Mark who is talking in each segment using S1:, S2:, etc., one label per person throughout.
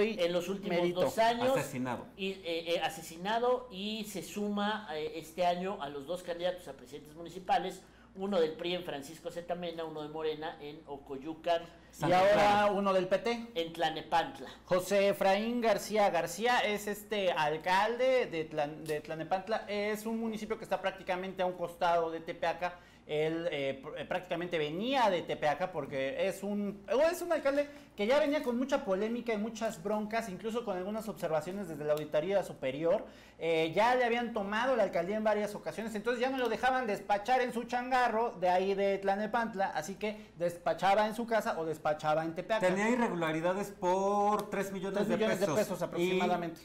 S1: Muy
S2: en los últimos
S1: mérito.
S2: 2 años.
S3: Asesinado.
S2: Y, asesinado, y se suma este año a los 2 candidatos a presidentes municipales, uno del PRI en Francisco Zetamena, uno de Morena en Ocoyucan.
S1: Y ahora uno del PT.
S2: En Tlanepantla.
S1: José Efraín García García es alcalde de Tlanepantla. Es un municipio que está prácticamente a un costado de Tepeaca. Él prácticamente venía de Tepeaca porque es un alcalde que ya venía con mucha polémica y muchas broncas, incluso con algunas observaciones desde la Auditoría Superior. Ya le habían tomado la alcaldía en varias ocasiones, entonces ya no lo dejaban despachar en su changarro de ahí de Tlanepantla, así que despachaba en su casa o despachaba en Tepeaca.
S3: Tenía irregularidades por 3 millones de pesos
S1: aproximadamente.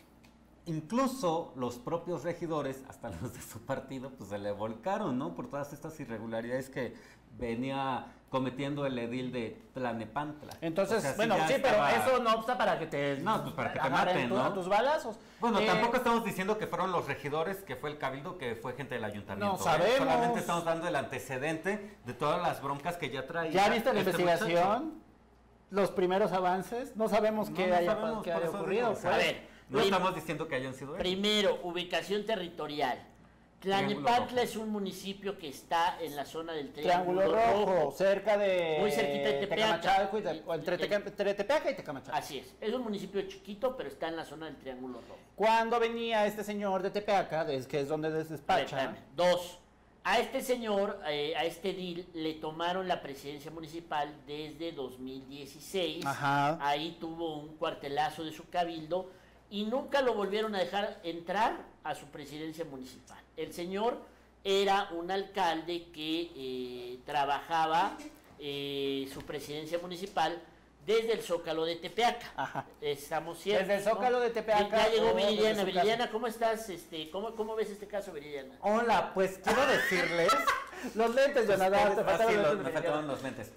S3: Incluso los propios regidores, hasta los de su partido, pues se le volcaron, ¿no? Por todas estas irregularidades que venía cometiendo el edil de Tlanepantla.
S1: Entonces,
S3: o sea,
S1: bueno, sí,
S3: estaba...
S1: pero eso no obsta para que te...
S3: No, pues para que te maten, ¿no?
S1: A tus balazos.
S3: Bueno, tampoco estamos diciendo que fueron los regidores, que fue el cabildo, que fue gente del ayuntamiento.
S1: No sabemos.
S3: Solamente estamos dando el antecedente de todas las broncas que ya traía.
S1: ¿Ya viste la investigación?
S3: Muchacho.
S1: Los primeros avances. No sabemos qué haya ocurrido.
S2: A ver.
S3: No estamos diciendo que hayan sido ellos.
S2: Primero, ubicación territorial. Tlanepantla es un municipio que está en la zona del Triángulo Rojo,
S1: cerca de...
S2: muy cerquita de Tepeaca.
S1: Entre Tepeaca y Tecamachalco.
S2: Así es un municipio chiquito, pero está en la zona del Triángulo Rojo.
S1: Cuando venía este señor de Tepeaca, que es donde despacha...
S2: 2. A este señor, a este edil, le tomaron la presidencia municipal desde 2016.
S1: Ajá.
S2: Ahí tuvo un cuartelazo de su cabildo y nunca lo volvieron a dejar entrar a su presidencia municipal. El señor era un alcalde que trabajaba su presidencia municipal desde el Zócalo de Tepeaca.
S1: Ajá.
S2: Estamos ciertos,
S1: desde el Zócalo, ¿no? De Tepeaca.
S2: Ya llegó Viridiana. Viridiana, ¿cómo estás? ¿Cómo ves este caso, Viridiana?
S3: Hola, pues quiero decirles...
S1: Los lentes, Jonathan.
S3: Me faltaban los lentes.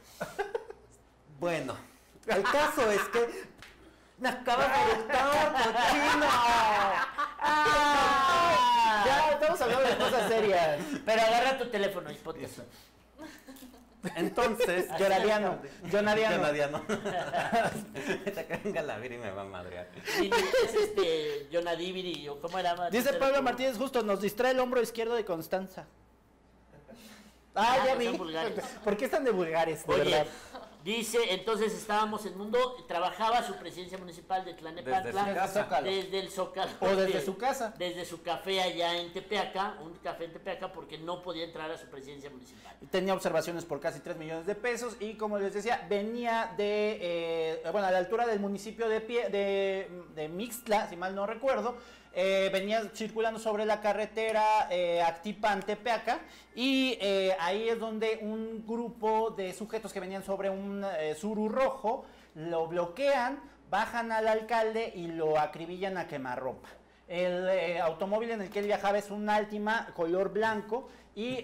S3: Bueno, el caso es que... ¡Me acabas de gustar, cochino!
S1: Ya, estamos hablando de cosas serias.
S2: Pero agarra tu teléfono y podcast.
S3: Entonces,
S1: Jonadiano.
S3: Que venga la Viri y me va a madrear.
S2: Sí, es Jonadiviri, o ¿cómo era?
S1: Dice Pablo Martínez Justo, nos distrae el hombro izquierdo de Constanza. Ya vi. ¿Por qué están de vulgares, de verdad?
S2: Dice, entonces estábamos en Mundo, trabajaba su presidencia municipal de Tlanepantla desde el Zócalo.
S1: O desde su casa.
S2: Desde su café allá en Tepeaca, un café en Tepeaca, porque no podía entrar a su presidencia municipal.
S1: Tenía observaciones por casi 3 millones de pesos y, como les decía, venía a la altura del municipio de Mixtla, si mal no recuerdo. Venía circulando sobre la carretera Actipan-Tepeaca y ahí es donde un grupo de sujetos que venían sobre un Tsuru rojo lo bloquean, bajan al alcalde y lo acribillan a quemarropa. El automóvil en el que él viajaba es un Altima color blanco y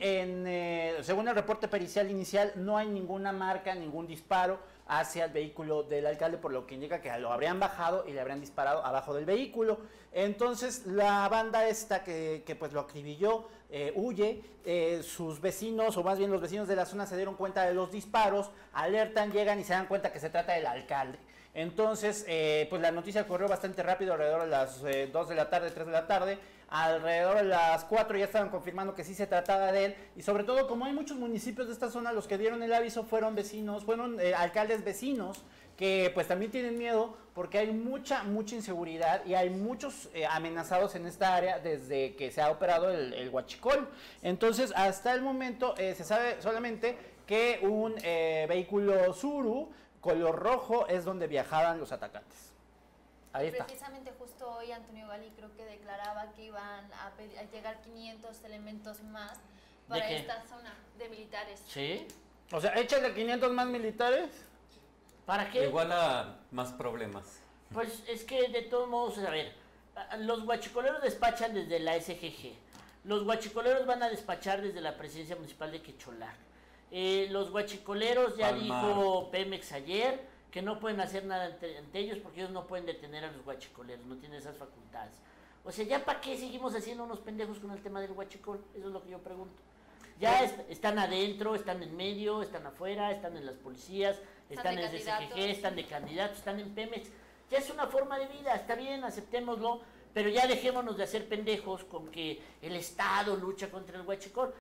S1: según el reporte pericial inicial no hay ninguna marca, ningún disparo hacia el vehículo del alcalde, por lo que indica que lo habrían bajado y le habrían disparado abajo del vehículo. Entonces la banda esta que pues lo acribilló huye. Sus vecinos, o más bien los vecinos de la zona, se dieron cuenta de los disparos, alertan, llegan y se dan cuenta que se trata del alcalde. Entonces, pues la noticia corrió bastante rápido, alrededor de las 2 de la tarde, 3 de la tarde. Alrededor de las 4 ya estaban confirmando que sí se trataba de él. Y sobre todo, como hay muchos municipios de esta zona, los que dieron el aviso fueron alcaldes vecinos, que pues también tienen miedo porque hay mucha inseguridad y hay muchos amenazados en esta área desde que se ha operado el huachicol. Entonces, hasta el momento se sabe solamente que un vehículo Tsuru color rojo es donde viajaban los atacantes. Ahí está.
S4: Precisamente justo hoy Antonio Gali creo que declaraba que iban a llegar 500 elementos más para esta zona de militares.
S2: ¿Sí?
S1: O sea, échale 500 más militares.
S2: ¿Para qué?
S3: Igual a más problemas.
S2: Pues es que de todos modos, a ver, los guachicoleros despachan desde la SGG. Los guachicoleros van a despachar desde la presidencia municipal de Quecholac. Los guachicoleros, ya dijo Pemex ayer, que no pueden hacer nada ante ellos porque ellos no pueden detener a los guachicoleros, no tienen esas facultades. O sea, ¿ya para qué seguimos haciendo unos pendejos con el tema del huachicol? Eso es lo que yo pregunto. Ya están adentro, están en medio, están afuera, están en las policías, están en el SGG, están de candidatos, están en Pemex. ya es una forma de vida, está bien, aceptémoslo, pero ya dejémonos de hacer pendejos con que el Estado lucha contra el huachicol.